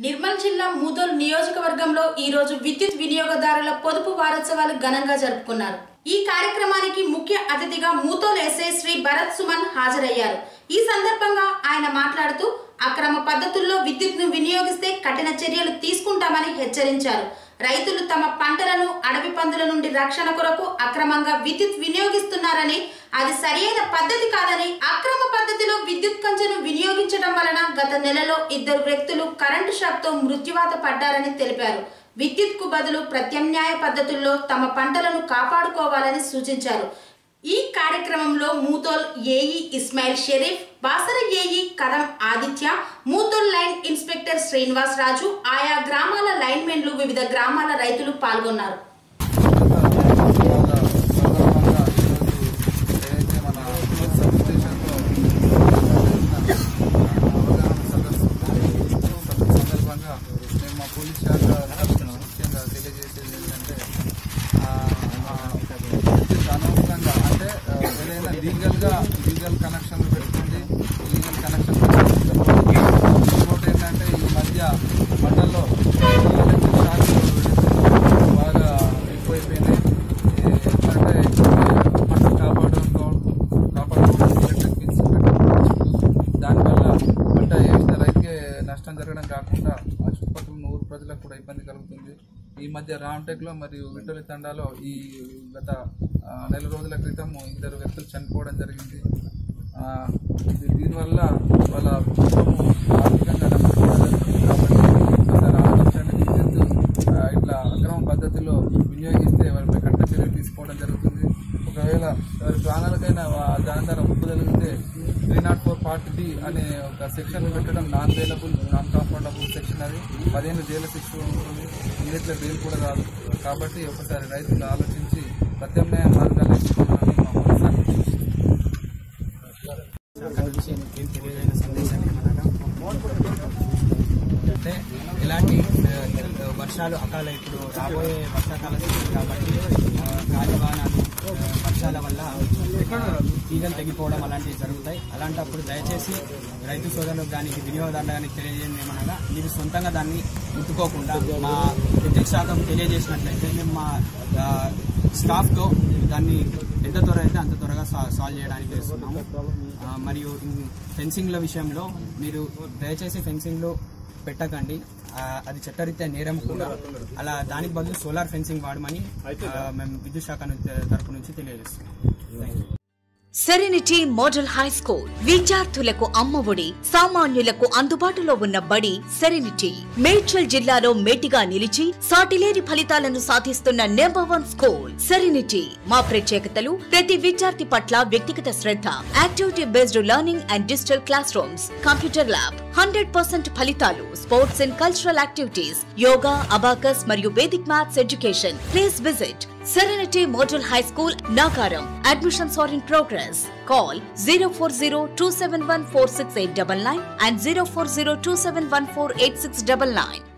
నిర్మల్ జిల్లా ముదోల్ నియోజకవర్గంలో ఈ రోజు విద్యుత్ వినియోగదారుల పొదుపు వారోత్సవాలు ఘనంగా జరుపుకున్నారు। ఈ కార్యక్రమానికి ముఖ్య అతిథిగా ముదోల్ ఎస్ఐ శ్రీ భరత్ సుమన్ హాజరయ్యారు। ఈ సందర్భంగా ఆయన మాట్లాడుతూ అక్రమ పద్ధతుల్లో విద్యుత్ను వినియోగిస్తే కఠిన చర్యలు తీసుకుంటామని హెచ్చరించారు। రైతులు తమ పంటలను అడవి పందుల నుండి రక్షణ కొరకు అక్రమంగా విద్యుత్ వినియోగిస్తున్నారని, అది సరైన పద్ధతి కాదని, అక్రమ పద్ధతిలో విద్యుత్ కంచెను వినియోగించడం వలన గత నెలలో 2 వ్యక్తులు కరెంటు షాక్ తో మృత్యువాత పడ్డారని తెలిపారు। విద్యుత్ కు బదులు ప్రత్యామ్నాయ పద్ధతుల్లో తమ పంటలను కాపాడుకోవాలని సూచించారు। ఈ కార్యక్రమంలో Mudhol AE Ismail Sharif, Basara AE Kadam Aditya, Mudhol line inspector Srinivas Raju, ఆయా గ్రామాల లైన్మెన్లు, వివిధ గ్రామాల రైతులు పాల్గొన్నారు। లీగల్ కనెక్షన్లు పెట్టుకోండి, లీగల్ కనెక్షన్ ఇంకోటి ఏంటంటే ఈ మధ్య మండల్లో బాగా ఎక్కువైపోయినాయి। ఎందుకంటే పంట కాపాడుకోవడానికి ఎలక్ట్రిక్ బిల్స్ దానివల్ల పంట వేసిన రైతుకే నష్టం జరగడం కాకుండా ఆ చుట్టుపక్కల ఉన్న ఊరు ప్రజలకు కూడా ఇబ్బంది కలుగుతుంది। ఈ మధ్య రామ్టెక్లో మరియు విట్టలి తండాలో ఈ గత నెల రోజుల క్రితం 2 వ్యక్తులు చనిపోవడం జరిగింది। దీనివల్ల వాళ్ళ కుటుంబం ఆర్థికంగా నష్టపోవడం జరుగుతుంది। కాబట్టి విద్యుత్ ఇట్లా అక్రమ పద్ధతిలో వినియోగిస్తే వారిపై కఠిన చర్యలు తీసుకోవడం జరుగుతుంది। ఒకవేళ వారి ప్రాణాలకైనా దాని ద్వారా ముప్పు జరిగితే 304 పార్ట్ బి అనే ఒక సెక్షన్ పెట్టడం non bailable, non compoundable section, అది 15 జైలు శిక్ష ఉంటుంది, ఇమీడియట్గా బెయిల్ కూడా రాదు। కాబట్టి ఒకసారి రైతులు ఆలోచించి ప్రత్యామ్నాయ మార్గాలు ఎంచుకోవాలని మా అంటే ఇలాంటి వర్షాలు అకాల ఇప్పుడు రాబోయే వర్షాకాల సీజన్ కాబట్టి గాలివానాలు వర్షాల వల్ల తీగలు తెగిపోవడం అలాంటివి జరుగుతాయి। అలాంటప్పుడు దయచేసి రైతు సోదరులకు కానీ వినియోగదారులు కానీ తెలియజేయండి ఏమనగా, మీరు సొంతంగా దాన్ని ముట్టుకోకుండా మా విద్యుత్ శాఖకు తెలియజేసినట్లయితే మేము మా స్టాఫ్తో దాన్ని ఎంత త్వర అయితే అంత త్వరగా సాల్వ్ చేయడానికి చేస్తున్నాము। మరియు ఫెన్సింగ్ల విషయంలో మీరు దయచేసి ఫెన్సింగ్లో పెట్టకండి, అది చట్టరీత్యా నేరం కూడా। అలా దానికి బదులు సోలార్ ఫెన్సింగ్ వాడమని మేము విద్యుత్ శాఖ తరపు నుంచి తెలియజేస్తున్నాం। సెరెనిటీ మోడల్ హై స్కూల్ విద్యార్థులకు అమ్మఒడి, సామాన్యులకు అందుబాటులో ఉన్న బడి సెరెనిటీ మేడ్చల్ జిల్లాలో మేటిగా నిలిచి సాటిలేని ఫలితాలను సాధిస్తున్న నంబర్ 1 స్కూల్ సెరెనిటీ। మా ప్రత్యేకతలు ప్రతి విద్యార్థి పట్ల వ్యక్తిగత శ్రద్ధ, activity based learning and digital classrooms, computer lab, 100% ఫలితాలు, sports and cultural activities, yoga, abacus మరియు Vedic maths education. Please visit Serenity Model High School, Nagaram. Admissions are in progress. Call 040-271-46899 and 040-271-48699.